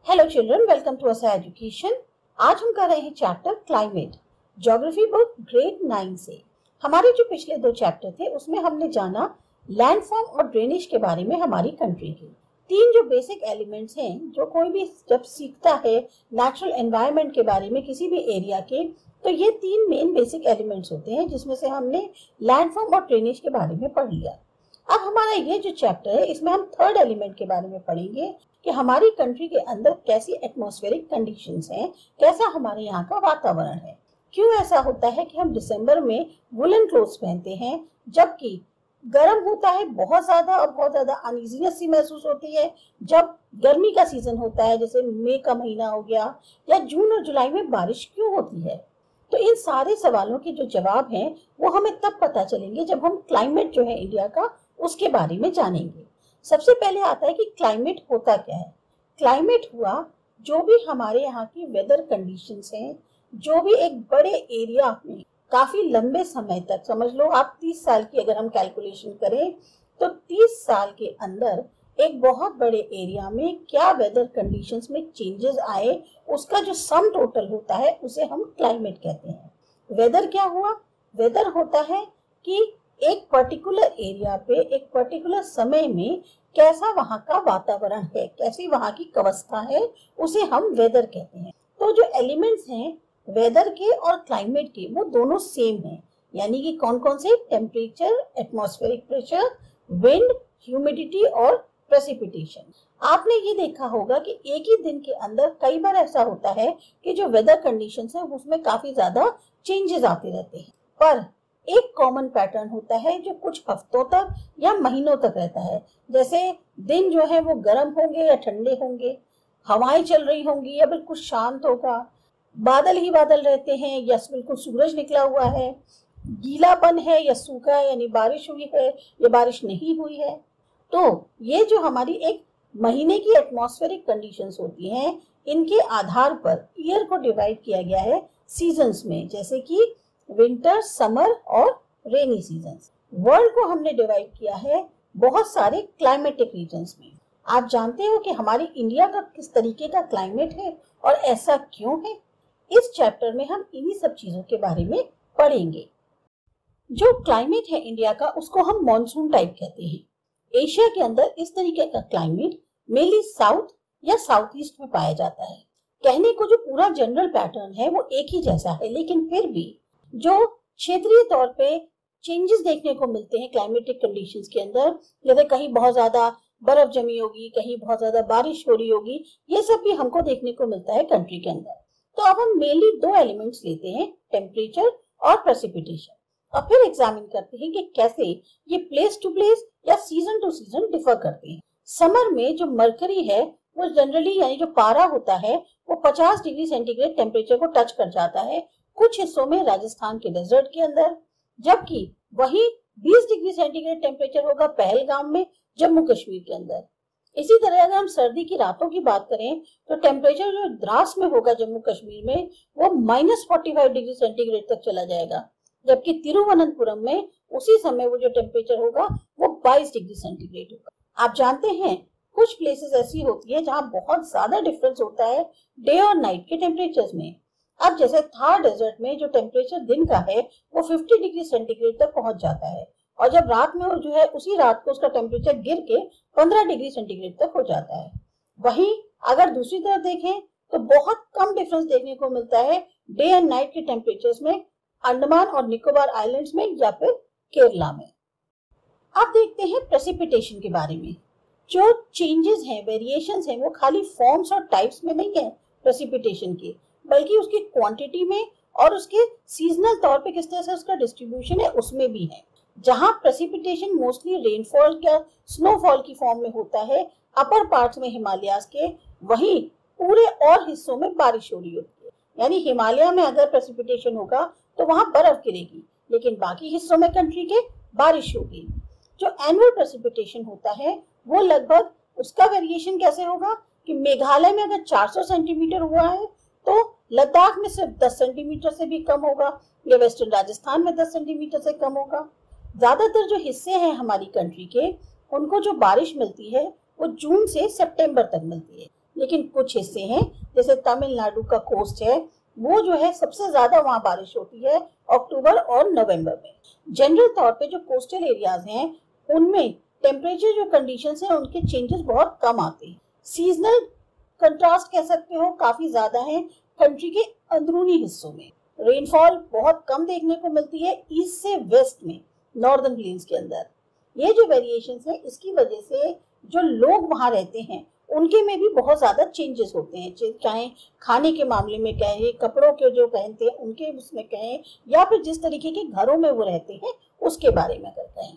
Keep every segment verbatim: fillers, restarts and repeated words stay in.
Hello children, welcome to असा education. आज हम कर रहे हैं chapter climate, geography book grade nine से। हमारे जो पिछले दो चैप्टर थे उसमें हमने जाना लैंडफॉर्म और ड्रेनेज के बारे में हमारी कंट्री के। तीन जो बेसिक एलिमेंट्स हैं जो कोई भी जब सीखता है नेचुरल एनवायरनमेंट के बारे में किसी भी एरिया के, तो ये तीन मेन बेसिक एलिमेंट्स होते हैं जिसमें से हमने लैंडफॉर्म और ड्रेनेज के बारे में पढ़ लिया। अब हमारा ये जो चैप्टर है इसमें हम थर्ड एलिमेंट के बारे में पढ़ेंगे कि हमारी कंट्री के अंदर कैसी एटमॉस्फेरिक कंडीशंस हैं, कैसा हमारे यहाँ का वातावरण है। क्यों ऐसा होता है कि हम दिसंबर में वुलन क्लोथ्स पहनते हैं जबकि गर्म होता है बहुत ज्यादा और बहुत ज्यादा अनइजीनेस सी महसूस होती है जब गर्मी का सीजन होता है, जैसे मई का महीना हो गया, या जून और जुलाई में बारिश क्यों होती है। तो इन सारे सवालों के जो जवाब हैं वो हमें तब पता चलेंगे जब हम क्लाइमेट जो है इंडिया का उसके बारे में जानेंगे। सबसे पहले आता है कि क्लाइमेट होता क्या है। क्लाइमेट हुआ जो भी हमारे यहाँ की वेदर कंडीशंस हैं, जो भी एक बड़े एरिया में काफी लंबे समय तक, समझ लो आप तीस साल की अगर हम कैलकुलेशन करें तो तीस साल के अंदर एक बहुत बड़े एरिया में क्या वेदर कंडीशंस में चेंजेस आए, उसका जो सम टोटल होता है उसे हम क्लाइमेट कहते हैं। वेदर क्या हुआ? वेदर होता है कि एक पर्टिकुलर एरिया पे एक पर्टिकुलर समय में कैसा वहाँ का वातावरण है, कैसी वहाँ की अवस्था है, उसे हम वेदर कहते हैं। तो जो एलिमेंट्स हैं वेदर के और क्लाइमेट के वो दोनों सेम हैं, यानी कि कौन कौन से? Temperature, atmospheric pressure, wind, humidity और प्रेसिपिटेशन। आपने ये देखा होगा कि एक ही दिन के अंदर कई बार ऐसा होता है कि जो वेदर कंडीशंस है उसमें काफी ज्यादा चेंजेस आते रहते हैं, पर एक कॉमन पैटर्न होता है जो कुछ हफ्तों तक या महीनों तक रहता है। जैसे दिन जो है वो गर्म होंगे या ठंडे होंगे, हवाएं चल रही होंगी या बिल्कुल शांत होगा, बादल ही बादल रहते हैं या बिल्कुल सूरज निकला हुआ है, गीलापन है या सूखा है, यानी बारिश हुई है या बारिश नहीं हुई है। तो ये जो हमारी एक महीने की एटमॉस्फेरिक कंडीशंस होती हैं, इनके आधार पर ईयर को डिवाइड किया गया है सीजन्स में, जैसे कि विंटर, समर और रेनी सीजन्स। वर्ल्ड को हमने डिवाइड किया है बहुत सारे क्लाइमेटिक रीजन्स में। आप जानते हो कि हमारी इंडिया का किस तरीके का क्लाइमेट है और ऐसा क्यों है? इस चैप्टर में हम इन्हीं सब चीजों के बारे में पढ़ेंगे। जो क्लाइमेट है इंडिया का उसको हम मॉनसून टाइप कहते हैं। एशिया के अंदर इस तरीके का क्लाइमेट मेनली साउथ या साउथ ईस्ट में पाया जाता है। कहने को जो पूरा जनरल पैटर्न है वो एक ही जैसा है, लेकिन फिर भी जो क्षेत्रीय तौर पे चेंजेस देखने को मिलते हैं क्लाइमेटिक कंडीशंस के अंदर, जैसे कहीं बहुत ज्यादा बर्फ जमी होगी, कहीं बहुत ज्यादा बारिश हो रही होगी, ये सब भी हमको देखने को मिलता है कंट्री के अंदर। तो अब हम मेनली दो एलिमेंट्स लेते हैं, टेम्परेचर और प्रेसिपिटेशन, और फिर एग्जामिन करते हैं कि कैसे ये प्लेस टू प्लेस या सीजन टू सीजन डिफर करते हैं। समर में जो मरकरी है वो जनरली, यानी जो पारा होता है, वो पचास डिग्री सेंटीग्रेड टेम्परेचर को टच कर जाता है कुछ हिस्सों में राजस्थान के डेजर्ट के अंदर, जबकि वही बीस डिग्री सेंटीग्रेड टेम्परेचर होगा पहलगाम में, जम्मू कश्मीर के अंदर। इसी तरह अगर हम सर्दी की रातों की बात करें तो टेम्परेचर जो द्रास में होगा जम्मू कश्मीर में वो minus forty five degree centigrade तक चला जाएगा, जबकि तिरुवनंतपुरम में उसी समय वो जो टेम्परेचर होगा वो बाईस डिग्री सेंटीग्रेड होगा। आप जानते हैं कुछ प्लेसेस ऐसी होती है जहाँ बहुत ज्यादा डिफरेंस होता है डे और नाइट के टेम्परेचर में। अब जैसे थार डेजर्ट में जो टेम्परेचर दिन का है वो पचास डिग्री सेंटीग्रेड तक पहुंच जाता है, और जब रात में जो है उसी रात को उसका टेम्परेचर गिर के पंद्रह डिग्री सेंटीग्रेड तक हो जाता है। वहीं अगर दूसरी तरफ देखें तो बहुत कम डिफरेंस देखने को मिलता है डे एंड नाइट के टेम्परेचर्स में अंडमान और निकोबार आइलैंड्स में या फिर केरला में। अब देखते हैं प्रेसिपिटेशन के बारे में। जो चेंजेस हैं, वेरिएशंस हैं, वो खाली फॉर्म्स और टाइप्स में नहीं है प्रेसिपिटेशन के, बल्कि उसकी क्वांटिटी में और उसके सीजनल तौर पे किस तरह से उसका डिस्ट्रीब्यूशन है उसमें भी है। जहां प्रेसिपिटेशन मोस्टली रेनफॉल या स्नोफॉल की फॉर्म में होता है अपर पार्ट्स में हिमालयाज के, वहीं पूरे और हिस्सों में बारिश हो रही होती है। यानी हिमालय में अगर प्रेसिपिटेशन होगा तो वहां बर्फ गिरेगी, लेकिन बाकी हिस्सों में कंट्री के बारिश होगी। जो एनुअल प्रेसिपिटेशन होता है वो लगभग, उसका वेरिएशन कैसे होगा कि मेघालय में अगर चार सौ सेंटीमीटर हुआ है तो लद्दाख में सिर्फ दस सेंटीमीटर से भी कम होगा, या वेस्टर्न राजस्थान में दस सेंटीमीटर से कम होगा। ज्यादातर जो हिस्से हैं हमारी कंट्री के, उनको जो बारिश मिलती है वो जून से सितंबर तक मिलती है, लेकिन कुछ हिस्से हैं जैसे तमिलनाडु का कोस्ट है, वो जो है सबसे ज्यादा वहाँ बारिश होती है अक्टूबर और नवंबर में। जनरल तौर पे जो कोस्टल एरियाज हैं उनमें टेम्परेचर जो कंडीशंस हैं उनके चेंजेस बहुत कम आते हैं। सीजनल कंट्रास्ट कह सकते हो काफी ज्यादा है कंट्री के अंदरूनी हिस्सों में। रेनफॉल बहुत कम देखने को मिलती है ईस्ट से वेस्ट में, नॉर्दर्न प्लेन्स के अंदर। ये जो वेरिएशंस है इसकी वजह से जो लोग वहाँ रहते हैं उनके में भी बहुत ज्यादा चेंजेस होते हैं, चाहे खाने के मामले में कहें, कपड़ों के जो पहनते हैं उनके उसमें कहें, या फिर जिस तरीके के घरों में वो रहते हैं उसके बारे में अगर कहें।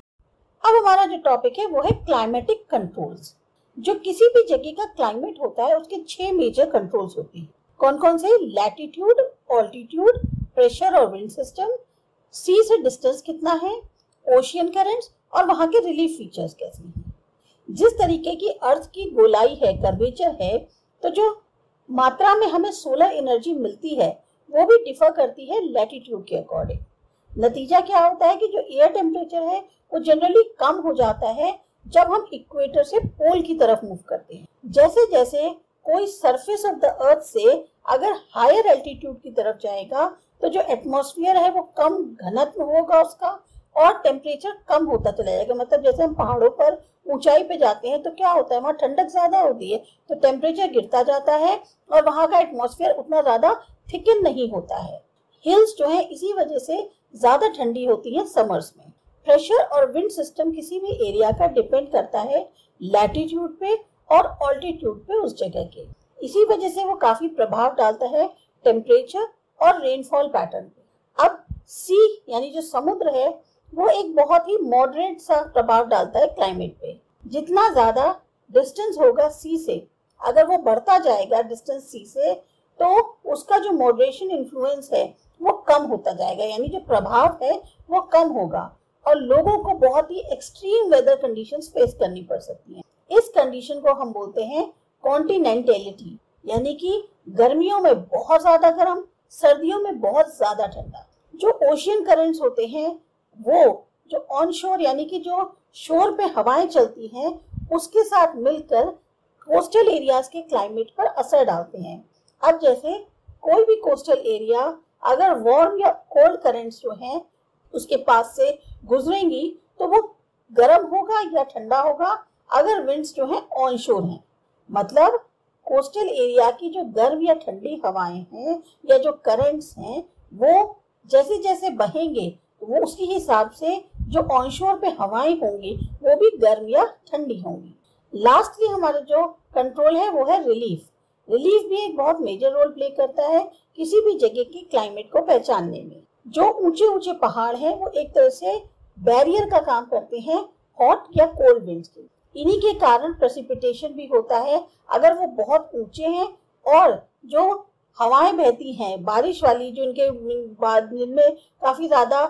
अब हमारा जो टॉपिक है वो है क्लाइमेटिक कंट्रोल्स। जो किसी भी जगह का क्लाइमेट होता है उसके छह मेजर कंट्रोल्स होते हैं। कौन कौन से? लैटिट्यूड, ऑल्टीट्यूड, प्रेशर और विंड सिस्टम, सी से डिस्टेंस कितना है, ओशियन करंट्स और वहां के रिलीफ फीचर्स कैसे हैं। जिस तरीके की अर्थ की गोलाई है, कर्वेचर है, तो जो मात्रा में हमें सोलर एनर्जी मिलती है वो भी डिफर करती है लैटिट्यूड के अकॉर्डिंग। नतीजा क्या होता है कि जो एयर टेम्परेचर है वो जनरली कम हो जाता है जब हम इक्वेटर से पोल की तरफ मूव करते हैं। जैसे जैसे कोई सरफेस ऑफ द अर्थ से अगर हायर एल्टीट्यूड की तरफ जाएगा तो जो एटमॉस्फेयर है वो कम घनत्व होगा उसका और टेम्परेचर कम होता चला जाएगा। मतलब जैसे हम पहाड़ों पर ऊंचाई पे जाते हैं तो क्या होता है, वहाँ ठंडक ज्यादा होती है तो टेम्परेचर गिरता जाता है और वहाँ का एटमॉस्फेयर उतना ज्यादा थिकन नहीं होता है। हिल्स जो है इसी वजह से ज्यादा ठंडी होती है समर्स में। प्रेशर और विंड सिस्टम किसी भी एरिया का डिपेंड करता है लैटिट्यूड पे और ऑल्टीट्यूड पे उस जगह के। इसी वजह से वो काफी प्रभाव डालता है टेम्परेचर और रेनफॉल पैटर्न पे। अब सी यानी जो समुद्र है वो एक बहुत ही मॉडरेट सा प्रभाव डालता है क्लाइमेट पे। जितना ज्यादा डिस्टेंस होगा सी से, अगर वो बढ़ता जाएगा डिस्टेंस सी से, तो उसका जो मॉडरेशन इन्फ्लुएंस है वो कम होता जाएगा, यानी जो प्रभाव है वो कम होगा और लोगों को बहुत ही एक्सट्रीम वेदर कंडीशंस फेस करनी पड़ सकती हैं। इस कंडीशन को हम बोलते हैं कॉन्टिनेंटलिटी, यानी कि गर्मियों में बहुत ज्यादा गर्म, सर्दियों में बहुत ज्यादा ठंडा। जो ओशियन करंट्स होते हैं वो जो ऑन शोर यानी कि जो शोर पे हवाएं चलती हैं उसके साथ मिलकर कोस्टल एरियाज के क्लाइमेट पर असर डालते हैं। अब जैसे कोई भी कोस्टल एरिया अगर वार्म या कोल्ड करंट्स जो हैं उसके पास से गुजरेंगी तो वो गर्म होगा या ठंडा होगा अगर विंड्स जो हैं ऑन शोर हैं। मतलब कोस्टल एरिया की जो गर्म या ठंडी हवाएं हैं या जो करंट्स हैं वो जैसे जैसे बहेंगे वो उसके हिसाब से जो ऑनशोर पे हवाएं होंगी वो भी गर्म या ठंडी होंगी। लास्टली हमारा जो कंट्रोल है वो है रिलीफ। रिलीफ भी एक बहुत मेजर रोल प्ले करता है किसी भी जगह की क्लाइमेट को पहचानने में। जो ऊंचे ऊंचे पहाड़ हैं वो एक तरह से बैरियर का काम करते हैं हॉट या कोल्ड विंड्स के। इन्हीं के कारण प्रेसिपिटेशन भी होता है अगर वो बहुत ऊंचे हैं और जो हवाएं बहती हैं बारिश वाली, जो इनके जिनमें काफी ज्यादा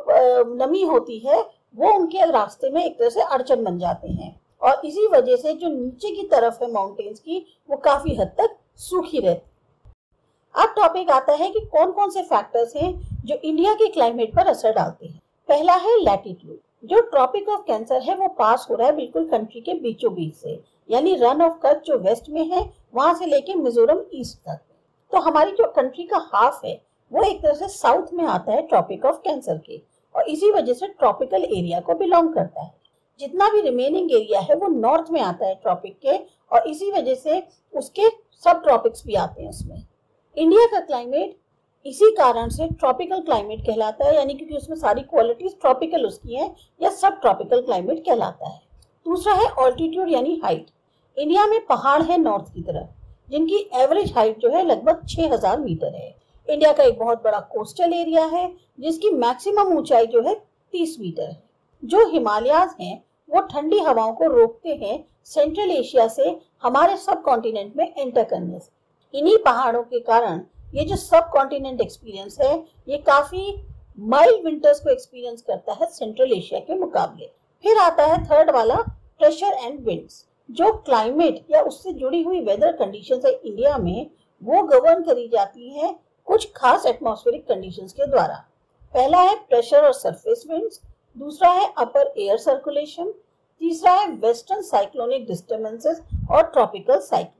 नमी होती है, वो उनके रास्ते में एक तरह से अड़चन बन जाते हैं और इसी वजह से जो नीचे की तरफ है माउंटेन्स की वो काफी हद तक सूखी रहती। अब टॉपिक आता है कि कौन कौन से फैक्टर्स हैं जो इंडिया के क्लाइमेट पर असर डालते हैं। पहला है लैटिट्यूड। जो ट्रॉपिक ऑफ कैंसर है वो पास हो रहा है बिल्कुल कंट्री के बीचों बीच से, यानी रन ऑफ कच्छ जो वेस्ट में है वहां से लेके मिजोरम ईस्ट तक। तो हमारी जो कंट्री का हाफ है वो एक तरह से साउथ में आता है ट्रॉपिक ऑफ कैंसर के और इसी वजह से ट्रॉपिकल एरिया को बिलोंग करता है। जितना भी रिमेनिंग एरिया है वो नॉर्थ में आता है ट्रॉपिक के और इसी वजह से उसके सब ट्रॉपिक्स भी आते हैं उसमें। इंडिया का क्लाइमेट इसी कारण से ट्रॉपिकल क्लाइमेट कहलाता है, यानी क्योंकि उसमें सारी क्वालिटीज ट्रॉपिकल उसकी हैं या सब ट्रॉपिकल क्लाइमेट कहलाता है। दूसरा है ऑल्टीट्यूड यानी हाइट। इंडिया में पहाड़ है नॉर्थ की तरफ जिनकी एवरेज हाइट जो है लगभग छह हज़ार मीटर है। इंडिया का एक बहुत बड़ा कोस्टल एरिया है जिसकी मैक्सिमम ऊंचाई जो है तीस मीटर है। जो हिमालयाज हैं वो ठंडी हवाओं को रोकते हैं सेंट्रल एशिया से हमारे सब कॉन्टिनेंट में एंटर करने से। इन्हीं पहाड़ों के कारण ये जो सब कॉन्टिनेंट एक्सपीरियंस है ये काफी माइल्ड विंटर्स को एक्सपीरियंस करता है सेंट्रल एशिया के मुकाबले। फिर आता है थर्ड वाला प्रेशर एंड विंड्स। जो क्लाइमेट या उससे जुड़ी हुई वेदर कंडीशंस है इंडिया में वो गवर्न करी जाती है कुछ खास एटमॉस्फेरिक कंडीशंस के द्वारा। पहला है प्रेशर और सरफेस विंड्स, दूसरा है अपर एयर सर्कुलेशन, तीसरा है वेस्टर्न साइक्लोनिक डिस्टर्बेंसेस और ट्रॉपिकल साइक्लोन।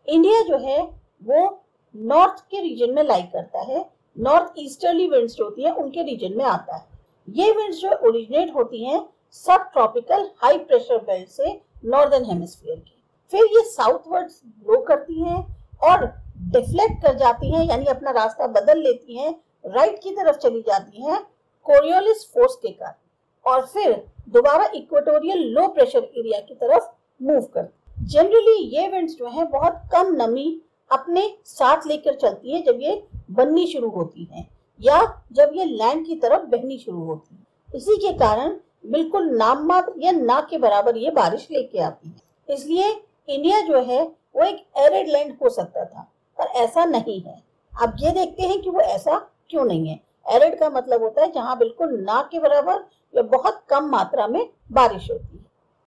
इंडिया जो है वो नॉर्थ के रीजन में लाई करता है, नॉर्थ ईस्टर्ली विंड्स जो होती है उनके रीजन में आता है। ये विंड्स जो ओरिजिनेट होती हैं subtropical high pressure belt से नॉर्दर्न हेमिस्फीयर की, फिर ये साउथवर्ड्स ब्लो करती हैं और डिफ्लेक्ट कर जाती हैं, यानी अपना रास्ता बदल लेती हैं, राइट की तरफ चली जाती हैं कोरियोलिस फोर्स के कारण, और फिर दोबारा इक्वेटोरियल लो प्रेशर एरिया की तरफ मूव करती। जनरली ये विंड्स जो हैं बहुत कम नमी अपने साथ लेकर चलती हैं जब ये बननी शुरू होती हैं या जब ये लैंड की तरफ बहनी शुरू होती है। इसी के कारण बिल्कुल नाम मात्र या ना के बराबर ये बारिश लेके आती है। इसलिए इंडिया जो है वो एक एरिड लैंड हो सकता था, पर ऐसा नहीं है। अब ये देखते हैं कि वो ऐसा क्यों नहीं है। एरिड का मतलब होता है जहाँ बिल्कुल ना के बराबर या बहुत कम मात्रा में बारिश होती है।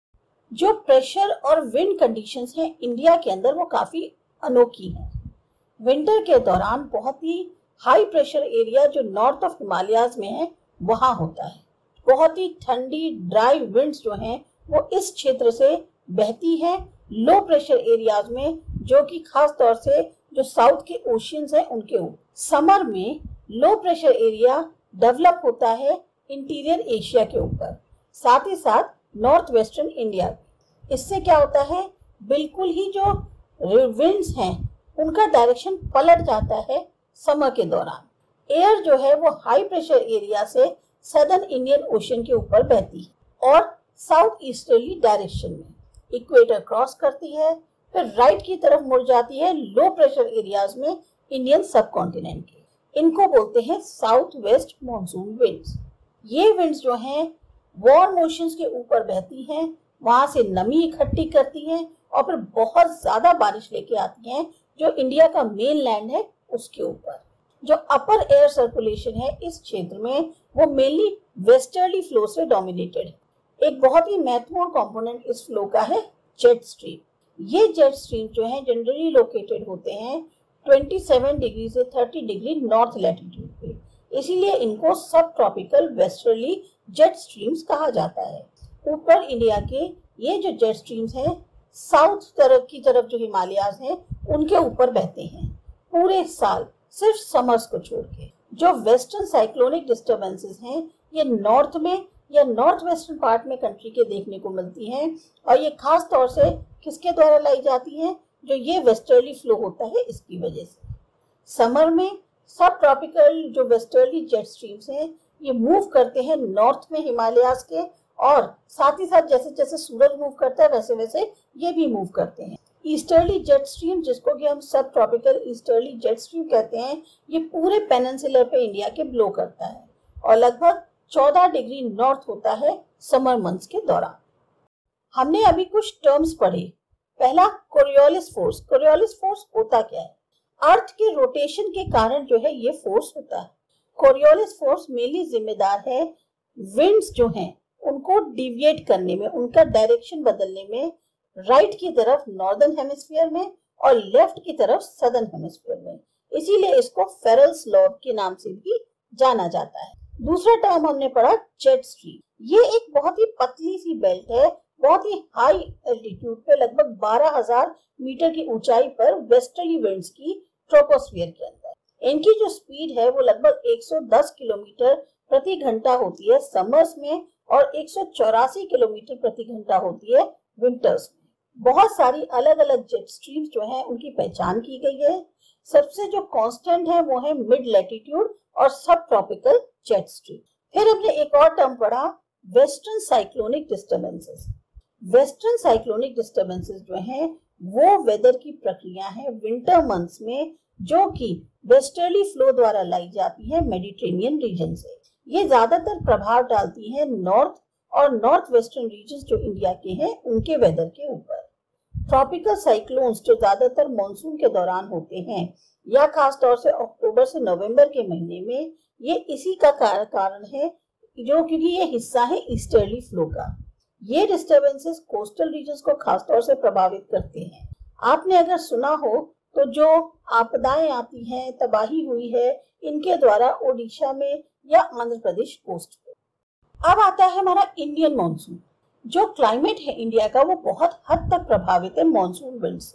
जो प्रेशर और विंड कंडीशंस हैं इंडिया के अंदर वो काफी अनोखी हैं। विंटर के दौरान बहुत ही हाई प्रेशर एरिया जो नॉर्थ ऑफ हिमालयाज में है वहां होता है। बहुत ही ठंडी ड्राई विंड्स जो हैं वो इस क्षेत्र से बहती है लो प्रेशर एरियाज में, जो कि खास तौर से जो साउथ के ओशियंस हैं उनके ऊपर। समर में लो प्रेशर एरिया डेवलप होता है इंटीरियर एशिया के ऊपर, साथ ही साथ नॉर्थ वेस्टर्न इंडिया। इससे क्या होता है, बिल्कुल ही जो विंड्स हैं उनका डायरेक्शन पलट जाता है समर के दौरान। एयर जो है वो हाई प्रेशर एरिया से सदर्न इंडियन ओशन के ऊपर बहती है और साउथ ईस्टर्ली डायरेक्शन में इक्वेटर क्रॉस करती है, फिर राइट की तरफ मुड़ जाती है लो प्रेशर एरियाज में इंडियन सब कॉन्टिनेंट के। इनको बोलते हैं साउथ वेस्ट मॉनसून विंड्स। ये विंड्स जो हैं वार्म ओशंस के ऊपर बहती हैं, वहां से नमी इकट्ठी करती हैं और फिर बहुत ज्यादा बारिश लेके आती हैं जो इंडिया का मेन लैंड है उसके ऊपर। जो अपर एयर सर्कुलेशन है इस क्षेत्र में वो मेनली वेस्टर्ली फ्लो से डोमिनेटेड है। एक बहुत ही महत्वपूर्ण कंपोनेंट इस फ्लो का है जेट स्ट्रीम। ये जेट स्ट्रीम जो है जनरली लोकेटेड होते हैं सत्ताईस डिग्री से तीस डिग्री नॉर्थ लैटिट्यूड पे, इसीलिए इनको सब ट्रॉपिकल वेस्टर्ली जेट स्ट्रीम्स कहा जाता है। ऊपर इंडिया के ये जो जेट स्ट्रीम्स हैं साउथ तरफ की तरफ जो हिमालयाज हैं उनके ऊपर बहते हैं पूरे साल, सिर्फ समर्स को छोड़ के। जो वेस्टर्न साइक्लोनिक डिस्टर्बेंसेस हैं ये नॉर्थ में या नॉर्थ वेस्टर्न पार्ट में कंट्री के देखने को मिलती हैं, और ये खास तौर से किसके द्वारा लाई जाती हैं, जो ये वेस्टर्ली फ्लो होता है इसकी वजह से। समर में सब ट्रॉपिकल जो वेस्टर्ली जेट स्ट्रीम्स हैं ये मूव करते हैं नॉर्थ में हिमालयाज के, और साथ ही साथ जैसे जैसे सूरज मूव करता है वैसे वैसे ये भी मूव करते हैं। ईस्टर्ली जेट स्ट्रीम, जिसको कि हम सब ट्रॉपिकल ईस्टर्ली जेट स्ट्रीम कहते हैं, ये पूरे पेनिनसुलर पे इंडिया के ब्लो करता है और लगभग चौदह डिग्री नॉर्थ होता है समर मंथ्स के दौरान। हमने अभी कुछ टर्म्स पढ़े। पहला कोरियोलिस फोर्स। कोरियोलिस फोर्स होता क्या है? अर्थ के रोटेशन के कारण जो है ये फोर्स होता है। कोरियोलिस फोर्स मेनली जिम्मेदार है विंड्स जो हैं उनको डिविएट करने में, उनका डायरेक्शन बदलने में, राइट की तरफ नॉर्दर्न हेमिस्फीयर में और लेफ्ट की तरफ सदर्न हेमिस्फीयर में। इसीलिए इसको फेरल्स लॉ के नाम से भी जाना जाता है। दूसरा टर्म हमने पढ़ा जेट स्ट्रीम। ये एक बहुत ही पतली सी बेल्ट है, बहुत ही हाई एल्टीट्यूड पे, लगभग बारह हज़ार मीटर की ऊंचाई पर वेस्टर्ली विंड्स की ट्रोपोस्फीयर के अंदर। इनकी जो स्पीड है वो लगभग एक सौ दस किलोमीटर प्रति घंटा होती है समर्स में और एक सौ चौरासी किलोमीटर प्रति घंटा होती है विंटर्स में। बहुत सारी अलग अलग जेट स्ट्रीम्स जो हैं उनकी पहचान की गई है। सबसे जो कांस्टेंट है वो है मिड लैटिट्यूड और सब ट्रॉपिकल जेट स्ट्रीम। फिर हमने एक और टर्म पढ़ा western cyclonic disturbances. Western cyclonic disturbances जो हैं वो वेदर की प्रक्रिया है विंटर मंथ्स में, जो कि वेस्टर्ली फ्लो द्वारा लाई जाती है मेडिटेरेनियन रीजन से। ये ज्यादातर प्रभाव डालती है नॉर्थ और नॉर्थ वेस्टर्न रीजन जो इंडिया के हैं उनके वेदर के ऊपर। ट्रॉपिकल साइक्लोन्स जो ज्यादातर मॉनसून के दौरान होते हैं या खास तौर से अक्टूबर से नवंबर के महीने में, ये इसी का कारण है जो क्योंकि ये हिस्सा है ईस्टर्ली फ्लो का। ये डिस्टर्बेंसेस कोस्टल रीजन्स को खास तौर से प्रभावित करते हैं। आपने अगर सुना हो तो जो आपदाएं आती हैं, तबाही हुई है, इनके द्वारा ओडिशा में या आंध्र प्रदेश कोस्ट पे। अब आता है हमारा इंडियन मॉनसून। जो क्लाइमेट है इंडिया का वो बहुत हद तक प्रभावित है मॉनसून विंड से।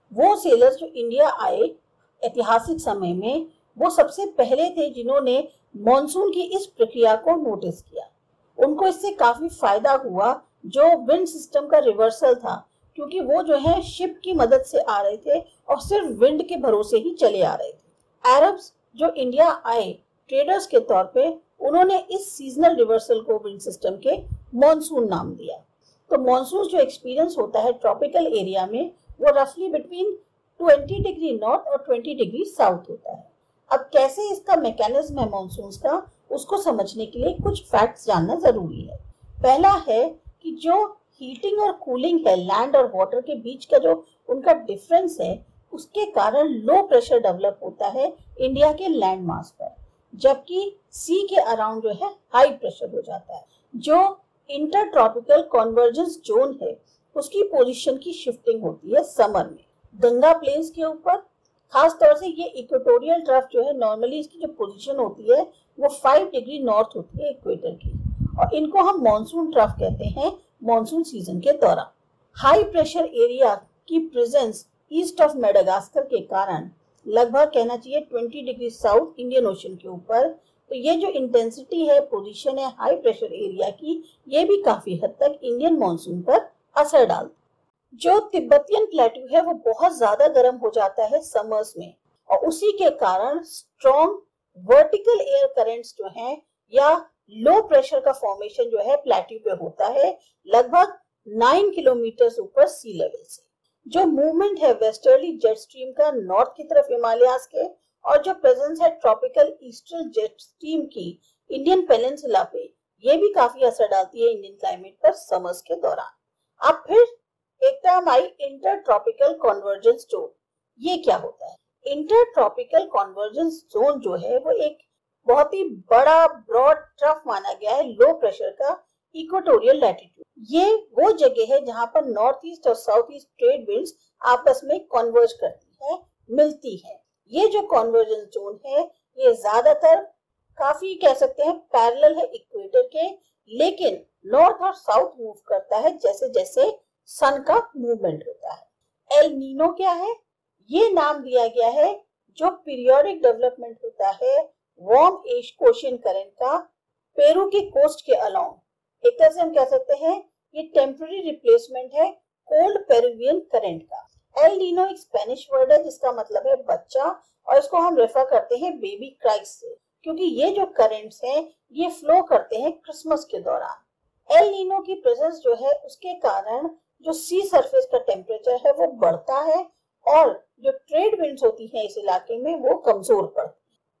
वो सेलर्स जो इंडिया आए ऐतिहासिक समय में, वो सबसे पहले थे जिन्होंने मॉनसून की इस प्रक्रिया को नोटिस किया। उनको इससे काफी फायदा हुआ जो विंड सिस्टम का रिवर्सल था, क्योंकि वो जो है शिप की मदद से आ रहे थे और सिर्फ विंड के भरोसे ही चले आ रहे थे। अरब्स जो इंडिया आए ट्रेडर्स के तौर पे, उन्होंने इस सीजनल रिवर्सल को विंड सिस्टम के मॉनसून नाम दिया। तो मॉनसून जो एक्सपीरियंस होता है ट्रॉपिकल एरिया में, वो रफली बिटवीन ट्वेंटी डिग्री नॉर्थ और ट्वेंटी डिग्री साउथ होता है। अब कैसे इसका मैकेनिज्म है मॉनसून का, उसको समझने के लिए कुछ फैक्ट्स जानना जरूरी है। पहला है कि जो हीटिंग और कूलिंग है लैंड और वाटर के बीच का जो उनका डिफरेंस है, उसके कारण लो प्रेशर डेवलप होता है इंडिया के लैंड मास पर, जबकि सी के अराउंड जो है हाई प्रेशर हो जाता है। जो इंटर ट्रॉपिकल कॉन्वर्जेंस जोन है, उसकी पोजीशन की शिफ्टिंग होती है समर में गंगा प्लेन्स के ऊपर। खास तौर से ये इक्वेटोरियल ट्रफ जो है, नॉर्मली इसकी जो पोजीशन होती है वो फाइव डिग्री नॉर्थ होती है इक्वेटर की, और इनको हम मॉनसून ट्रफ कहते हैं मॉनसून सीजन के दौरान। हाई प्रेशर एरिया की प्रेजेंस ईस्ट ऑफ मेडागास्कर के कारण लगभग कहना चाहिए twenty degree south Indian ocean के ऊपर, तो ये जो इंटेंसिटी है, पोजीशन है हाई प्रेशर एरिया की, ये भी काफी हद तक इंडियन मॉनसून पर असर डालती है। जो तिब्बतियन प्लेट्यू है वो बहुत ज्यादा गर्म हो जाता है समर्स में, और उसी के कारण स्ट्रॉन्ग वर्टिकल एयर करंट्स जो हैं या लो प्रेशर का फॉर्मेशन जो है प्लेट्यू पे होता है लगभग नाइन किलोमीटर ऊपर सी लेवल से। जो मूवमेंट है वेस्टर्ली जेट स्ट्रीम का नॉर्थ की तरफ हिमालयाज के, और जो प्रेजेंस है ट्रॉपिकल ईस्टर्न जेट स्ट्रीम की इंडियन पेनिनसुला पे, ये भी काफी असर डालती है इंडियन क्लाइमेट पर समर्स के दौरान। अब फिर एक टर्म आई इंटर ट्रॉपिकल कॉन्वर्जेंस जोन। ये क्या होता है? इंटर ट्रॉपिकल कॉन्वर्जेंस जोन जो है वो एक बहुत ही बड़ा ब्रॉड ट्रफ माना गया है लो प्रेशर का इक्वेटोरियल लैटिट्यूड। ये वो जगह है जहां पर नॉर्थ ईस्ट और साउथ ईस्ट ट्रेड विंड्स आपस में कन्वर्ज करती है, मिलती है। ये जो कन्वर्जेंस जोन है ये ज्यादातर काफी कह सकते हैं पैरेलल है इक्वेटर के, लेकिन नॉर्थ और साउथ मूव करता है जैसे जैसे सन का मूवमेंट होता है। एल नीनो क्या है? ये नाम दिया गया है जो पीरियोडिक डेवलपमेंट होता है वार्म ओशियन करंट का पेरू की कोस्ट के अलाउंग। एक तरह से हम कह सकते हैं ये टेम्पररी रिप्लेसमेंट है कोल्ड पेरुवियन करंट का। एल नीनो एक स्पेनिश वर्ड है जिसका मतलब है बच्चा, और इसको हम रेफर करते हैं बेबी क्राइस्ट से, क्योंकि ये जो करंट्स हैं ये फ्लो करते हैं क्रिसमस के दौरान। एल नीनो की प्रेजेंस जो है उसके कारण जो सी सरफेस का टेम्परेचर है वो बढ़ता है, और जो ट्रेड विंड्स होती हैं इस इलाके में वो कमजोर पड़ती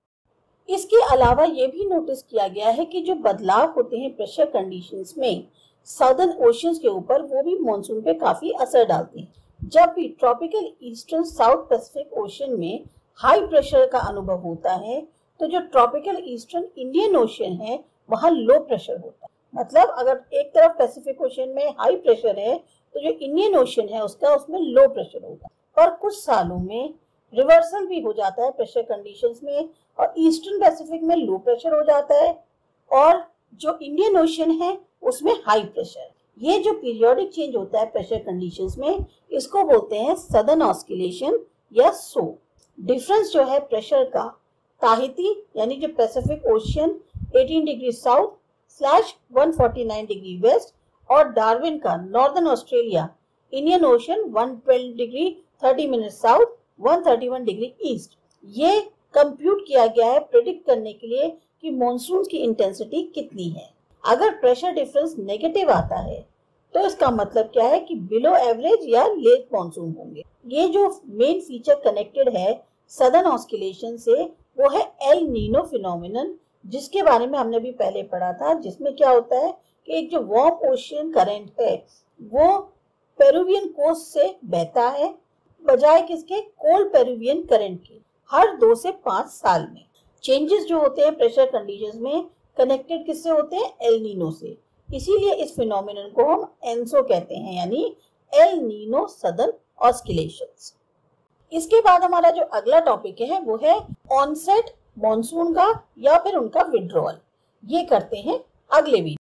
है। इसके अलावा ये भी नोटिस किया गया है कि जो बदलाव होते हैं प्रेशर कंडीशंस में साउदर्न ओशियंस के ऊपर, वो भी मॉनसून पे काफी असर डालते हैं। जब भी tropical eastern south Pacific ocean में हाई प्रेशर का अनुभव होता है, तो जो ट्रॉपिकल ईस्टर्न इंडियन ओशन है वहां लो प्रेशर होता है। मतलब अगर एक तरफ पैसिफिक ओशन में हाई प्रेशर है, तो जो इंडियन ओशन है उसका उसमें लो प्रेशर होगा। पर कुछ सालों में रिवर्सल भी हो जाता है प्रेशर कंडीशंस में, और ईस्टर्न पैसिफिक में लो प्रेशर हो जाता है, और जो इंडियन ओशन है उसमें हाई प्रेशर। ये जो पीरियोडिक चेंज होता है प्रेशर कंडीशंस में, इसको बोलते हैं सदर्न ऑस्किलेशन या सो। डिफरेंस जो है प्रेशर का, ताहिती यानी जो Pacific ocean eighteen degree south slash one forty nine degree west, और डार्विन का northern Australia Indian ocean one twelve degree thirty minute south one thirty one degree east, ये compute किया गया है प्रेडिक्ट करने के लिए कि मॉनसून की इंटेंसिटी कितनी है। अगर प्रेशर डिफरेंस नेगेटिव आता है तो इसका मतलब क्या है कि बिलो एवरेज या लेट मॉनसून होंगे। ये जो मेन फीचर कनेक्टेड है सदर्न ऑस्किलेशन से वो है एल नीनो फिनोमिनन, जिसके बारे में हमने भी पहले पढ़ा था, जिसमें क्या होता है कि एक जो वार्म ओशियन करंट है वो पेरुवियन कोस्ट से बहता है बजाय किसके, कोल्ड पेरुवियन करंट के, हर दो से पांच साल में। चेंजेस जो होते हैं प्रेशर कंडीशंस में कनेक्टेड किससे होते हैं, एल नीनो से। इसीलिए इस फिनोमिनन को हम एनसो कहते हैं, यानी एल नीनो सदर्न ऑस्किलेशंस। इसके बाद हमारा जो अगला टॉपिक है वो है ऑनसेट मॉनसून का या फिर उनका विड्रॉल। ये करते हैं अगले वीडियो।